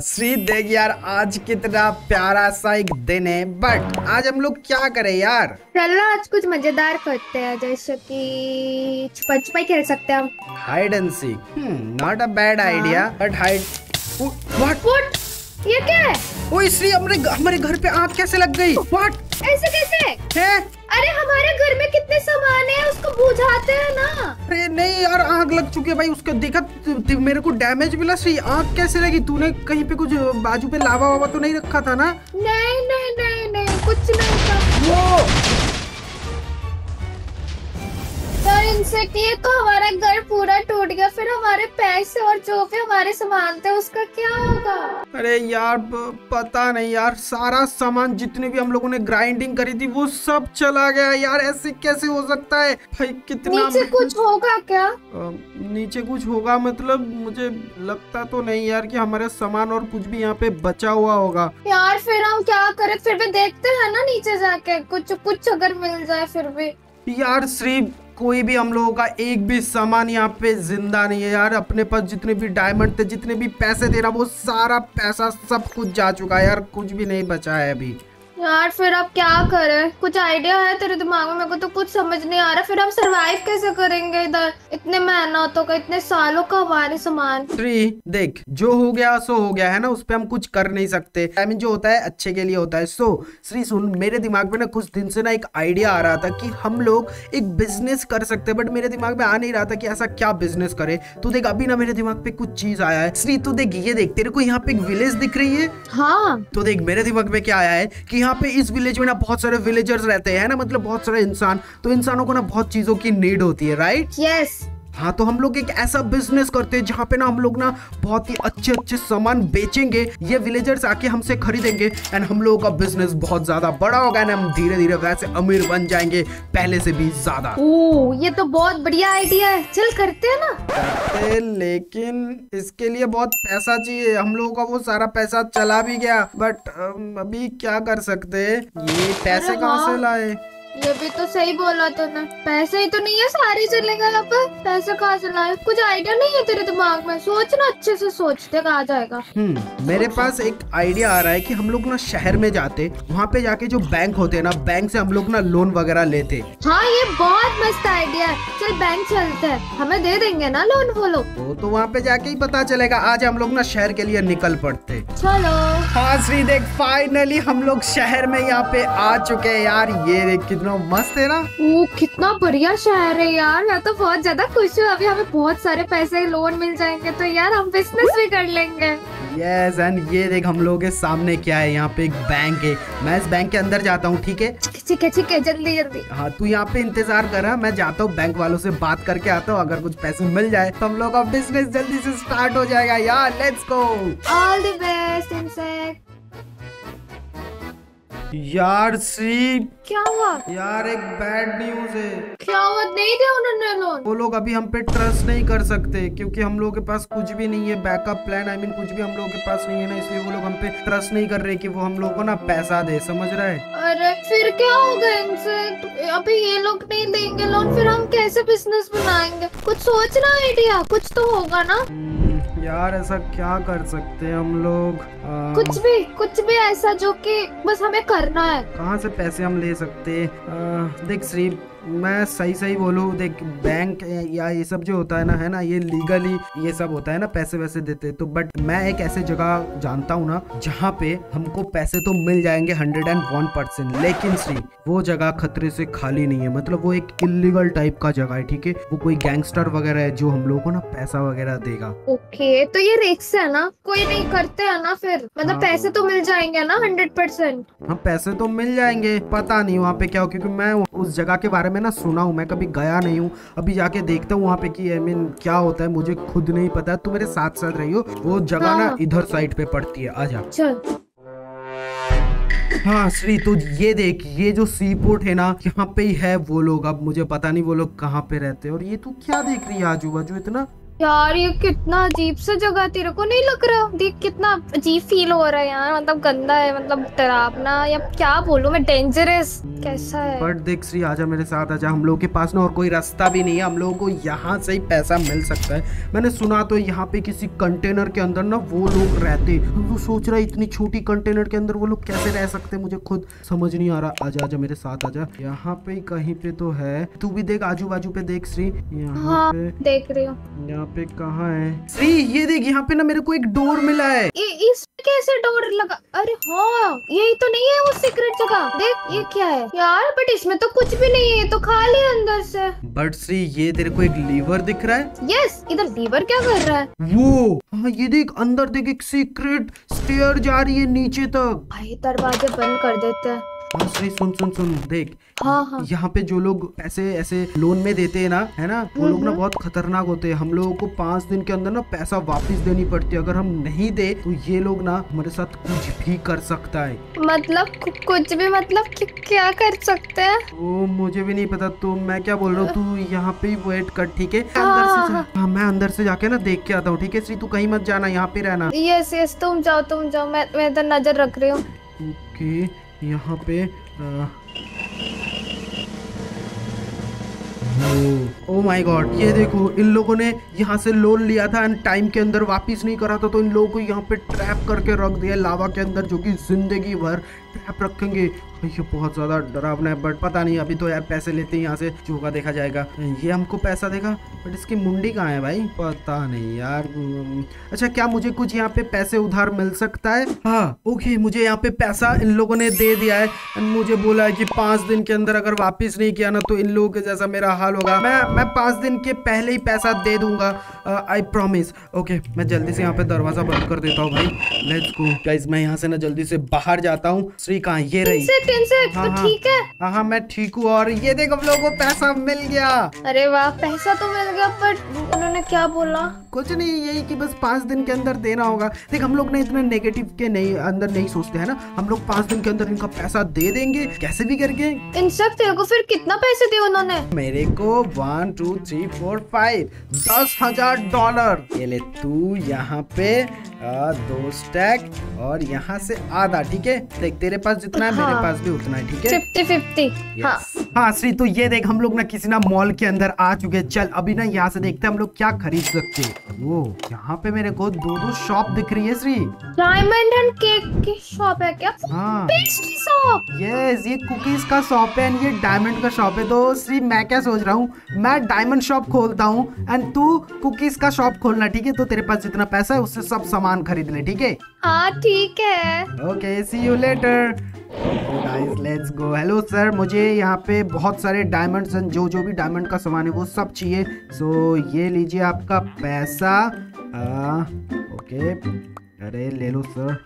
श्री देख यार, आज कितना प्यारा सा एक दिन है, बट आज हम लोग क्या करें यार? चलो आज कुछ मजेदार करते हैं, जैसे कि छुपन छुपाई खेल सकते हैं हम। Hide and seek, not a bad idea, but hide. What? ये क्या है? ओए श्री, हमारे घर पे आग कैसे लग गई? व्हाट? ऐसे कैसे है? अरे हमारे घर में कितने सामान है, उसको बुझाते हैं ना। अरे नहीं यार, आग लग चुकी है भाई। उसका देखा मेरे को डैमेज मिला। श्री, आग कैसे लगी? तूने कहीं पे कुछ बाजू पे लावा वावा तो नहीं रखा था ना? नहीं नहीं नहीं नहीं, कुछ नहीं था। वो इंसेक्ट, ये तो हमारा घर पूरा टूट गया, फिर हमारे पैसे और जो भी हमारे सामान थे उसका क्या होगा? अरे यार पता नहीं यार, सारा सामान जितने भी हम लोगों ने ग्राइंडिंग करी थी वो सब चला गया यार। ऐसे कैसे हो सकता है भाई? कितना नीचे कुछ होगा क्या? नीचे कुछ होगा मतलब? मुझे लगता तो नहीं यार कि हमारे सामान और कुछ भी यहाँ पे बचा हुआ होगा यार। फिर हम क्या करें? फिर भी देखते हैं ना नीचे जाके, कुछ अगर मिल जाए फिर भी। यार श्री, कोई भी हम लोगों का एक भी सामान यहाँ पे जिंदा नहीं है यार। अपने पास जितने भी डायमंड थे, जितने भी पैसे थे ना, वो सारा पैसा सब कुछ जा चुका है यार। कुछ भी नहीं बचा है अभी यार। फिर अब क्या करें? कुछ आइडिया है तेरे दिमाग में? मेरे को तो कुछ समझ नहीं आ रहा। फिर हम सरवाइव कैसे करेंगे इधर? इतने मेहनतों का, इतने सालों का हमारे सामान। श्री देख, जो हो गया सो हो गया है ना, उस पे हम कुछ कर नहीं सकते। आई मीन जो होता है अच्छे के लिए होता है। सो श्री सुन, मेरे दिमाग में ना कुछ दिन से ना एक आइडिया आ रहा था कि हम लोग एक बिजनेस कर सकते हैं, बट मेरे दिमाग में आ नहीं रहा था कि ऐसा क्या बिजनेस करे। तू देख, अभी ना मेरे दिमाग पे कुछ चीज आया है। श्री तू देख, ये देख, तेरे को यहाँ पे एक विलेज दिख रही है? हाँ। तो देख, मेरे दिमाग में क्या आया है कि यहाँ पे इस विलेज में ना बहुत सारे विलेजर्स रहते हैं ना, मतलब बहुत सारे इंसान। तो इंसानों को ना बहुत चीजों की नीड होती है, राइट? यस। हाँ, तो हम लोग एक ऐसा बिजनेस करते हैं जहाँ पे ना हम लोग ना बहुत ही अच्छे अच्छे सामान बेचेंगे। ये विलेजर्स आके हमसे खरीदेंगे एंड हम लोगों का बिजनेस बहुत ज्यादा बड़ा होगा ना। हम धीरे धीरे वैसे अमीर बन जाएंगे, पहले से भी ज्यादा। ओह, ये तो बहुत बढ़िया आइडिया है। चल करते हैं ना। करते, लेकिन इसके लिए बहुत पैसा चाहिए। हम लोगों का वो सारा पैसा चला भी गया, बट अभी क्या कर सकते हैं? ये पैसे कहाँ से लाए? ये भी तो सही बोला तूने। पैसे ही तो नहीं है, सारे चलेगा यहाँ पर। पैसे कहाँ से लाए? कुछ आइडिया नहीं है तेरे दिमाग में? सोचना, अच्छे से सोचते कहाँ जाएगा। मेरे पास एक आइडिया आ रहा है कि हम लोग ना शहर में जाते, वहाँ पे जाके जो बैंक होते हैं ना, बैंक से हम लोग ना लोन वगैरह लेते। हाँ, ये बहुत मस्त आइडिया है। चल बैंक चलते हैं, हमें दे देंगे ना लोन वो लोग। वो तो वहाँ पे जाके ही पता चलेगा। आज हम लोग ना शहर के लिए निकल पड़ते। चलो। हाँ श्री देख, फाइनली हम लोग शहर में यहाँ पे आ चुके हैं यार। ये देख कितना मस्त है ना। कितना बढ़िया शहर है यार। मैं तो बहुत ज्यादा खुश हूँ। अभी हमें बहुत सारे पैसे लोन मिल जाएंगे, तो यार हम बिजनेस भी कर लेंगे। यस, एंड ये देख हम लोगों के सामने क्या है। यहाँ पे एक बैंक है। मैं इस बैंक के अंदर जाता हूँ, ठीक है? ठीक है ठीक है, जल्दी जल्दी। हाँ, तू यहाँ पे इंतजार कर। मैं जाता हूँ, बैंक वालों से बात करके आता हूँ। अगर कुछ पैसे मिल जाए तो हम लोग का बिजनेस जल्दी से स्टार्ट हो जाएगा यार। Let's go. All the best insect. यार सी, क्या हुआ? यार एक बैड न्यूज है। क्या हुआ? नहीं दिया उन्होंने लोन? वो लोग अभी हम पे ट्रस्ट नहीं कर सकते, क्योंकि हम लोगों के पास कुछ भी नहीं है। बैकअप प्लान, आई मीन कुछ भी हम लोगों के पास नहीं है ना, इसलिए वो लोग हम पे ट्रस्ट नहीं कर रहे कि वो हम लोगों को ना पैसा दे। समझ रहा है? अरे फिर क्या होगा इनसे? अभी ये लोग नहीं देंगे लोन, फिर हम कैसे बिजनेस बनाएंगे? कुछ सोचना, आइडिया कुछ तो होगा ना। यार ऐसा क्या कर सकते हैं हम लोग? कुछ भी ऐसा जो कि बस हमें करना है। कहाँ से पैसे हम ले सकते हैं? देख श्री, मैं सही बोलूँ, देख बैंक या ये सब जो होता है ना, है ना, ये लीगली ये सब होता है ना, पैसे वैसे देते। तो बट मैं एक ऐसे जगह जानता हूँ ना जहाँ पे हमको पैसे तो मिल जाएंगे 101%, लेकिन श्री वो जगह खतरे से खाली नहीं है। मतलब वो एक इलीगल टाइप का जगह है, ठीक है? वो कोई गैंगस्टर वगैरह है जो हम लोगों को ना पैसा वगैरह देगा। ओके, तो ये रिस्क है ना, कोई नहीं करते है ना फिर? मतलब पैसे तो मिल जाएंगे ना 100%? हाँ, पैसे तो मिल जाएंगे। पता नहीं वहाँ पे क्या हो, क्योंकि मैं उस जगह के बारे में ना सुना हूँ, मैं कभी गया नहीं हूँ। अभी जाके देखता हूँ वहाँ पे कि आई मीन क्या होता है, मुझे खुद नहीं पता। तू मेरे साथ साथ रहियो। वो जगह ना इधर साइड पे पड़ती है। आजा। चल। हाँ श्री, तो ये देख, ये जो सी पोर्ट है ना, यहाँ पे ही है वो लोग। अब मुझे पता नहीं वो लोग कहाँ पे रहते हैं। और ये तू क्या देख रही है आजू बाजू इतना? यार ये कितना अजीब सा जगह, तेरे को नहीं लग रहा? देख कितना अजीब फील हो रहा है यार, मतलब गंदा है, मतलब डरावना, या क्या बोलूं मैं, डेंजरस कैसा है। बट देख श्री, आजा मेरे साथ आजा। हम लोग के पास ना और कोई रास्ता भी नहीं है, हम लोगों को यहाँ से ही पैसा मिल सकता है। मैंने सुना तो यहाँ पे किसी कंटेनर के अंदर ना वो लोग रहते। तो सोच रहा है इतनी छोटी कंटेनर के अंदर वो लोग कैसे रह सकते, मुझे खुद समझ नहीं आ रहा। आजा आजा मेरे साथ आजा, यहाँ पे कहीं पे तो है। तू भी देख आजू बाजू पे देख श्री, यहाँ हाँ, पे देख रही हूँ। यहाँ पे कहाँ है श्री? ये देख, यहाँ पे ना मेरे को एक डोर मिला है। इसमें कैसे डोर लगा? अरे हाँ, यही तो नहीं है वो सीक्रेट जगह। देख ये क्या है यार, बट इसमें तो कुछ भी नहीं है, ये तो खाली है अंदर से। बट श्री ये तेरे को एक लीवर दिख रहा है? यस, इधर लीवर क्या कर रहा है? वो हाँ, ये देख अंदर देख, एक सीक्रेट स्टेयर जा रही है नीचे तक। भाई दरवाजे बंद कर देते हैं। हाँ श्री, सुन सुन सुन देख। हाँ हाँ, यहाँ पे जो लोग पैसे ऐसे लोन में देते हैं ना, है ना, वो लोग ना बहुत खतरनाक होते हैं। हम लोगों को 5 दिन के अंदर ना पैसा वापस देनी पड़ती है। अगर हम नहीं दे तो ये लोग ना हमारे साथ कुछ भी कर सकता है। मतलब कुछ भी, मतलब क्या कर सकते हैं? वो मुझे भी नहीं पता, तो मैं क्या बोल रहा हूँ, तू यहाँ पे ही वेट कर, ठीक है? हाँ, अंदर से हाँ, मैं अंदर से जाके ना देख के आता हूँ, ठीक है श्री? तू कहीं मत जाना, यहाँ पे रहना। यस यस, तुम जाओ, मैं इधर नजर रख रही हूँ। ओके, यहाँ पे ओ माय गॉड, ये देखो इन लोगों ने यहाँ से लोन लिया था एंड टाइम के अंदर वापस नहीं करा था, तो इन लोगों को यहाँ पे ट्रैप करके रख दिया लावा के अंदर, जो कि जिंदगी भर ट्रैप रखेंगे। ये बहुत ज्यादा डरावना है, बट पता नहीं, अभी तो यार पैसे लेते हैं यहाँ से, जो होगा देखा जाएगा। ये हमको पैसा देगा, बट इसकी मुंडी कहाँ है भाई? पता नहीं यार। अच्छा, क्या मुझे कुछ यहाँ पे पैसे उधार मिल सकता है? हाँ ओके, मुझे यहाँ पे पैसा इन लोगों ने दे दिया है एंड मुझे बोला है कि 5 दिन के अंदर अगर वापिस नहीं किया ना तो इन लोगों के जैसा मेरा हाल होगा। मैं 5 दिन के पहले ही पैसा दे दूंगा, आई प्रॉमिस। ओके, मैं जल्दी से यहाँ पे दरवाजा बंद कर देता हूँ भाई। लेट्स गो गाइस, मैं यहाँ से ना जल्दी से बाहर जाता हूँ। श्री कहाँ? ये रही। तो ठीक है। हाँ मैं ठीक हूँ, और ये देख हम लोगों को पैसा मिल गया। अरे वाह, पैसा तो मिल गया, बट उन्होंने क्या बोला? कुछ नहीं, यही कि बस 5 दिन के अंदर देना होगा। देख हम लोग ना इतना नेगेटिव के नहीं अंदर नहीं सोचते हैं ना, हम लोग 5 दिन के अंदर इनका पैसा दे देंगे कैसे भी करके। इन सब तेरे को फिर कितना पैसे दिए उन्होंने? मेरे को 1 2 3 4 5 $10,000। ये ले तू यहाँ पे 2 स्टैक और यहाँ से आधा, ठीक है? देख तेरे पास जितना है मेरे पास भी उतना है, ठीक है? 50-50। हाँ हाँ श्री, तो ये देख हम लोग ना किसी ना मॉल के अंदर आ चुके हैं। चल अभी ना यहाँ से देखते हैं हम लोग क्या खरीद सकते हैं। वो यहाँ पे मेरे को 2 शॉप दिख रही है श्री। डायमंड एंड केक की शॉप है क्या? हाँ पेस्ट्री शॉप। यस, ये कुकीज का शॉप है एंड ये डायमंड का शॉप है। तो श्री मैं क्या सोच रहा हूँ, मैं डायमंड शॉप खोलता हूँ एंड तू कुकीज का शॉप खोलना, ठीक है? तो तेरे पास जितना पैसा है उससे सब सामान खरीद ले, ठीक है? हाँ ठीक है। Okay, see you later guys, let's go. Hello sir, मुझे यहाँ पे बहुत सारे डायमंड्स एंड जो भी डायमंड का सामान है वो सब चाहिए। सो ये लीजिए आपका पैसा। ओके, अरे ले लो सर।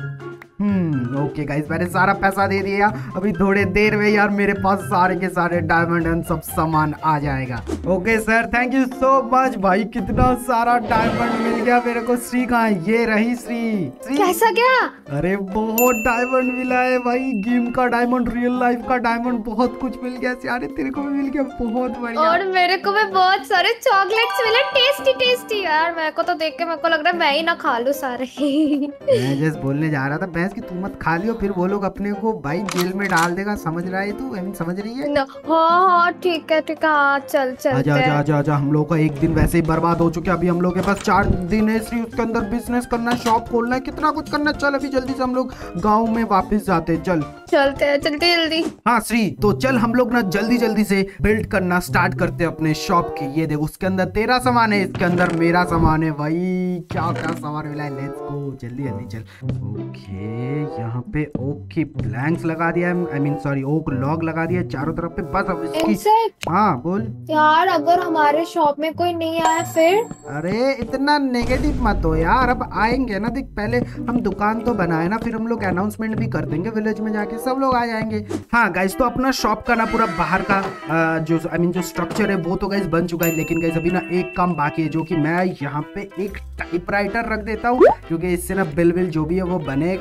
ओके गाइस, मैंने सारा पैसा दे दिया। अभी थोड़े देर में यार मेरे पास सारे के सारे डायमंड एंड सब सामान आ जाएगा। Okay sir, thank you so much भाई, कितना सारा डायमंड मिल गया मेरे को। श्री कहाँ है? ये रही श्री। कैसा क्या? अरे बहुत डायमंड मिला है भाई, गेम का डायमंड, रियल लाइफ का डायमंड, बहुत कुछ मिल गया। अरे तेरे को भी मिल गया, बहुत बढ़िया। और मेरे को भी बहुत सारे चॉकलेट्स मिले, टेस्टी टेस्टी। यार मेरे को तो देख के मेरे को लग रहा है मैं ही ना खा लूं सारे। मैं जस्ट बोलने जा रहा था भैंस की तू मत खा लियो, फिर वो लोग अपने को भाई जेल में डाल देगा। समझ रहा है तू? समझ रही है? हाँ ठीक है हाँ, चल चल। आजा आजा आजा आजा, हम लोग का एक दिन वैसे ही बर्बाद हो चुके हैं। अभी हम लोग के पास 4 दिन है श्री, उसके अंदर बिजनेस करना है, शॉप खोलना है, कितना कुछ करना है। चल अभी जल्दी से हम लोग गाँव में वापस जाते हैं। चलते हैं जल्दी। हाँ श्री, तो चल हम लोग ना जल्दी से बिल्ड करना स्टार्ट करते हैं अपने शॉप की। ये देख उसके अंदर तेरा सामान है, इसके अंदर मेरा सामान है भाई। क्या सामान मिला है, लेट्स गो जल्दी चल। ओके, यहाँ पे ओक की प्लैंक्स लगा दिया है, I mean sorry oak log लगा दिया चारों तरफ पे। बस अब इसकी हाँ बोल यार, अगर हमारे शॉप में कोई नहीं आया फिर? अरे इतना नेगेटिव मत हो यार, अब आएंगे ना। देख पहले हम दुकान तो बनाए ना, फिर हम लोग अनाउंसमेंट भी कर देंगे विलेज में जाके, सब लोग आ जाएंगे। हाँ गाइस, तो अपना शॉप का ना पूरा बाहर का जो आई मीन जो स्ट्रक्चर है वो तो गाइस बन चुका है, लेकिन गाइस अभी ना एक काम बाकी है, जो कि मैं यहाँ पे एक टाइपराइटर रख देता हूँ, क्योंकि इससे ना बिल जो भी है वो बनेगा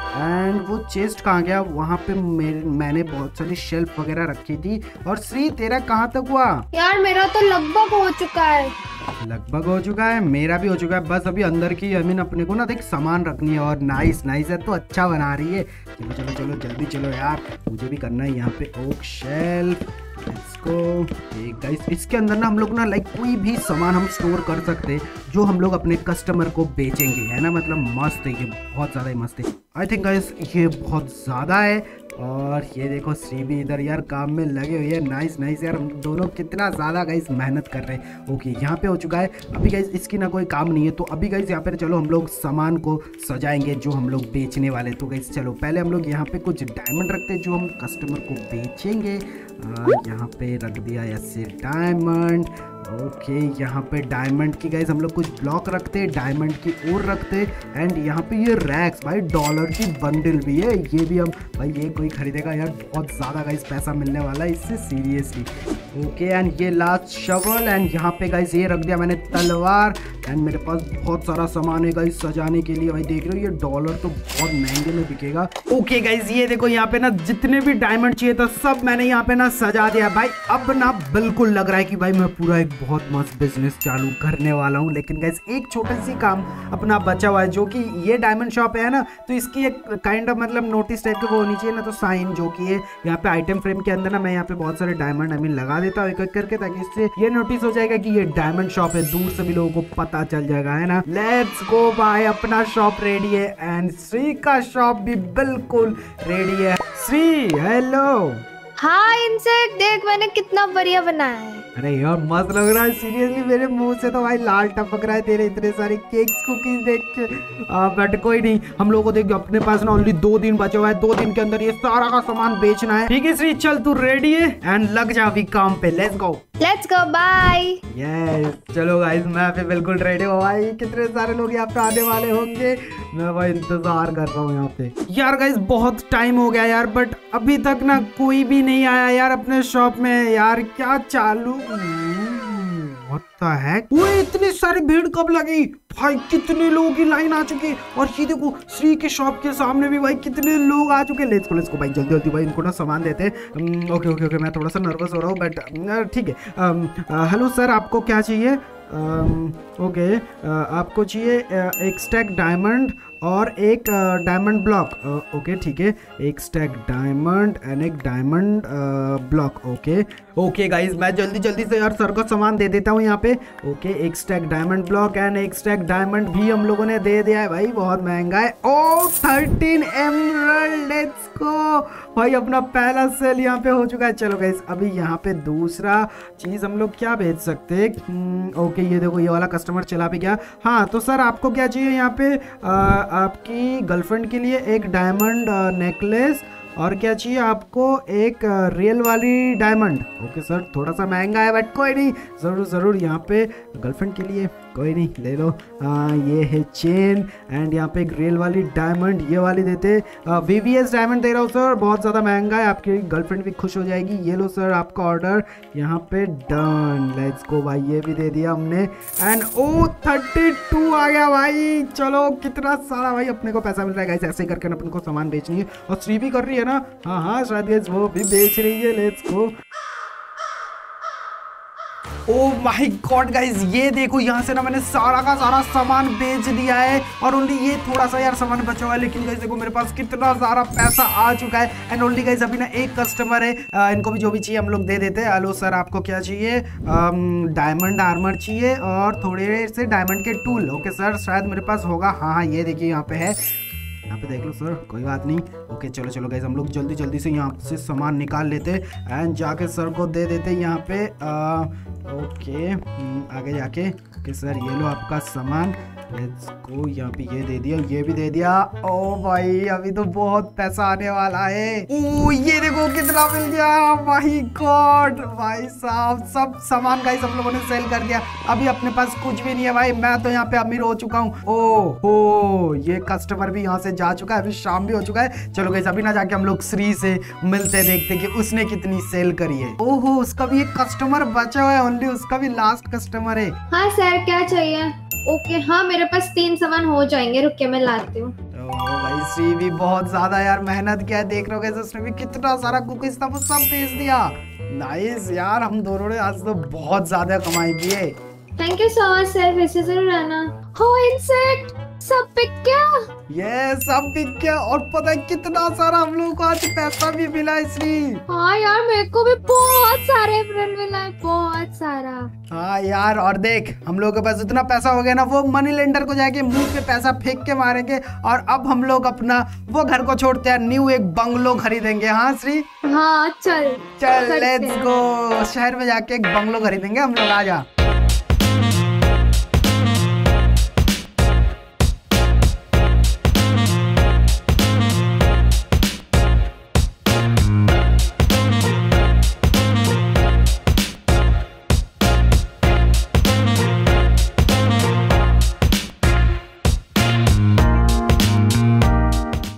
एंड वो चेस्ट कहाँ गया? वहाँ पे मैंने बहुत सारी शेल्फ वगैरह रखी थी। और श्री तेरा कहाँ तक हुआ? यार मेरा तो लगभग हो चुका है। लगभग हो चुका है, मेरा भी हो चुका है। बस अभी अंदर की अपने को ना देख सामान रखनी है। और नाइस नाइस है, तो अच्छा बना रही है। चलो चलो चलो जल्दी चलो यार, मुझे भी करना है यहाँ पे ओक शेल्फ। इसको गाइस इसके अंदर ना हम लोग ना लाइक कोई भी सामान हम स्टोर कर सकते हैं जो हम लोग अपने कस्टमर को बेचेंगे, है ना। मतलब मस्त है ये, बहुत ज़्यादा ही मस्त है। आई थिंक गाइस ये बहुत ज़्यादा है। और ये देखो श्री भी इधर यार काम में लगे हुए हैं। नाइस नाइस यार, हम दोनों कितना ज़्यादा गाइस मेहनत कर रहे हैं। ओके यहाँ पे हो चुका है। अभी गाइस इसकी ना कोई काम नहीं है, तो अभी गाइस यहाँ पे चलो हम लोग सामान को सजाएंगे जो हम लोग बेचने वाले। तो गाइस चलो पहले हम लोग यहाँ पे कुछ डायमंड रखते हैं जो हम कस्टमर को बेचेंगे। यहाँ पे रख दिया ऐसे डायमंड। ओके यहाँ पे डायमंड की गाइस हम लोग कुछ ब्लॉक रखते हैं, डायमंड की और रखते हैं। एंड यहाँ पे ये रैक्स भाई, डॉलर की बंडल भी है, ये भी हम भाई ये कोई खरीदेगा यार, बहुत ज़्यादा गाइस पैसा मिलने वाला है इससे सीरियसली। ओके एंड ये लास्ट शवल। एंड यहाँ पे गाइस ये रख दिया मैंने तलवार। एंड मेरे पास बहुत सारा सामान है गाइस सजाने के लिए। भाई देख रहे हो ये डॉलर तो बहुत महंगे में बिकेगा। ओके गाइस ये देखो यहाँ पे ना जितने भी डायमंड चाहिए था सब मैंने यहाँ पे ना सजा दिया भाई। अब ना बिल्कुल लग रहा है कि भाई मैं पूरा एक बहुत मस्त बिजनेस चालू करने वाला हूँ। लेकिन गाइस एक छोटा सी काम अपना बचा हुआ है, जो कि ये डायमंड शॉप है ना, तो इसकी एक काइंड ऑफ मतलब नोटिस टाइप का वो होनी चाहिए ना, तो साइन जो कि है यहाँ पे आइटम फ्रेम के अंदर ना मैं यहाँ पे बहुत सारे डायमंड लगा देता हूँ एक एक करके, ताकि इससे ये नोटिस हो जाएगा कि ये डायमंड शॉप है, दूर से भी लोगों को पता चल जाएगा, है ना। लेट्स गो भाई, अपना शॉप रेडी है एंड श्री का शॉप भी बिल्कुल रेडी है। श्री हेलो। हाँ इंसेक्ट, देख मैंने कितना बढ़िया बनाया है। अरे यार मस्त लग रहा है सीरियसली, मेरे मुंह से तो भाई लाल टपक रहा है तेरे इतने सारे केक्स कुकीज देख के। बट कोई नहीं, हम लोगों को देख अपने पास ना ओनली 2 दिन बचा हुआ है, 2 दिन के अंदर ये सारा का सामान बेचना है। ठीक है श्री, चल तू रेडी है एंड लग जा अभी काम पे। Let's go bye. यस चलो गाइस, मैं अभी बिल्कुल रेडी हूँ भाई। कितने सारे लोग यहाँ पे आने वाले होंगे, मैं भाई इंतजार कर रहा हूँ यहाँ पे। यार गाइस बहुत टाइम हो गया यार, बट अभी तक ना कोई भी नहीं आया यार अपने शॉप में। यार क्या चालू होता है? वो इतनी सारी भीड़ कब लगी भाई? कितने लोगों की लाइन आ चुकी है। और ये देखो श्री के शॉप के सामने भी भाई कितने लोग आ चुके हैं। लेट्स गो भाई, जल्दी जल्दी भाई इनको ना सामान देते हैं। ओके ओके ओके, मैं थोड़ा सा नर्वस हो रहा हूँ बट ठीक है। हेलो सर, आपको क्या चाहिए? ओके आपको चाहिए एक स्टैक डायमंड और एक डायमंड ब्लॉक। ओके ठीक है, एक स्टैक डायमंड एंड एक डायमंड ब्लॉक। ओके गाइस, मैं जल्दी जल्दी से यार सर को सामान दे देता हूँ यहाँ पे। ओके एक स्टैक डायमंड ब्लॉक एंड एक स्टैक डायमंड भी हम लोगों ने दे दिया है भाई, बहुत महंगा है। ओ 13 एमराल्ड, लेट्स गो भाई, अपना पहला सेल यहाँ पे हो चुका है। चलो गाइस अभी यहाँ पे दूसरा चीज हम लोग क्या बेच सकते हैं? ओके ये देखो ये वाला कस्टमर चला भी गया। हाँ तो सर आपको क्या चाहिए यहाँ पे? आपकी गर्लफ्रेंड के लिए एक डायमंड नेकलेस, और क्या चाहिए आपको? एक रियल वाली डायमंड। ओके सर थोड़ा सा महंगा है बट कोई नहीं, ज़रूर ज़रूर यहाँ पे गर्लफ्रेंड के लिए कोई नहीं ले लो। ये है चेन एंड यहाँ पे एक रियल वाली डायमंड, ये वाली देते। VVS डायमंड दे रहा हूँ सर, बहुत ज़्यादा महंगा है, आपकी गर्लफ्रेंड भी खुश हो जाएगी। ये लो सर आपका ऑर्डर यहाँ पे डन। लेट्स गो भाई, ये भी दे दिया हमने। एंड ओ 32 आ गया भाई। चलो कितना सारा भाई अपने को पैसा मिल रहा है गाइस, ऐसे करके अपने को सामान बेचनी है। और श्री भी कर रही है ना, हाँ हाँ शायद गाइस वो भी बेच रही है। Let's go. Oh my god guys, ये देखो यहाँ से ना मैंने सारा का सारा सामान बेच दिया है, और ओनली ये थोड़ा सा यार सामान बचा हुआ है। लेकिन गाइस देखो मेरे पास कितना सारा पैसा आ चुका है। एंड ओनली गाइस अभी ना एक कस्टमर है, इनको भी जो भी चाहिए हम लोग दे देते हैं। हेलो सर आपको क्या चाहिए? डायमंड आर्मर चाहिए और थोड़े से डायमंड के टूल। ओके सर शायद मेरे पास होगा, हाँ हाँ ये देखिए यहाँ पे है, यहाँ पे देख लो सर, कोई बात नहीं। ओके चलो चलो गाइस हम लोग जल्दी जल्दी से यहाँ से सामान निकाल लेते एंड जाके सर को दे देते यहाँ पे। ओके आगे जाके। ओके सर ये लो आपका सामान, लेट्स गो। यहाँ पे ये दे दिया, ये भी दे दिया। ओ भाई अभी तो बहुत पैसा आने वाला है। ओ ये देखो कितना मिल गया, माय गॉड भाई साहब, सब सामान गाइस हम लोगों ने सेल कर दिया। अभी अपने पास कुछ भी नहीं है भाई, मैं तो यहाँ पे अमीर हो चुका हूँ। ओ ये कस्टमर भी यहाँ से जा चुका है, अभी शाम भी हो चुका है। चलो गाइस अभी ना जाके हम लोग श्री से मिलते, देखते कि उसने कितनी सेल करी है। ओहो उसका भी एक कस्टमर बचा हुआ है, ओनली उसका भी लास्ट कस्टमर है। हाँ सर क्या चाहिए? ओके हाँ मेरे पास 3 सामान हो जाएंगे, रुक के मैं लाती हूँ। ओहो भाई, श्री भी बहुत ज्यादा यार मेहनत किया है, देख रहे हो कैसे उसने भी कितना सारा कुकीज था वो सब बेच दिया। नाइस यार, हम दोनों ने आज तो बहुत ज्यादा कमाई की है। Thank you so much sir, वैसे जरूर आना। हो इंसेक्ट सब बिक गया। ये सब बिक गया, और पता है कितना सारा हम लोगों को आज पैसा भी मिला इसलिए। हाँ यार, मेरे को भी बहुत सारे एमरल्ड मिला है, बहुत सारा। हाँ यार, और देख हम लोगों के पास इतना पैसा हो गया ना, वो मनी लेंडर को जाके मुंह पे पैसा फेंक के मारेंगे, और अब हम लोग अपना वो घर को छोड़ते हैं, न्यू एक बंगलो खरीदेंगे। हाँ श्री, हाँ चल चल लेट्स गो, शहर में जाके एक बंगलो खरीदेंगे हम लोग। आ जा।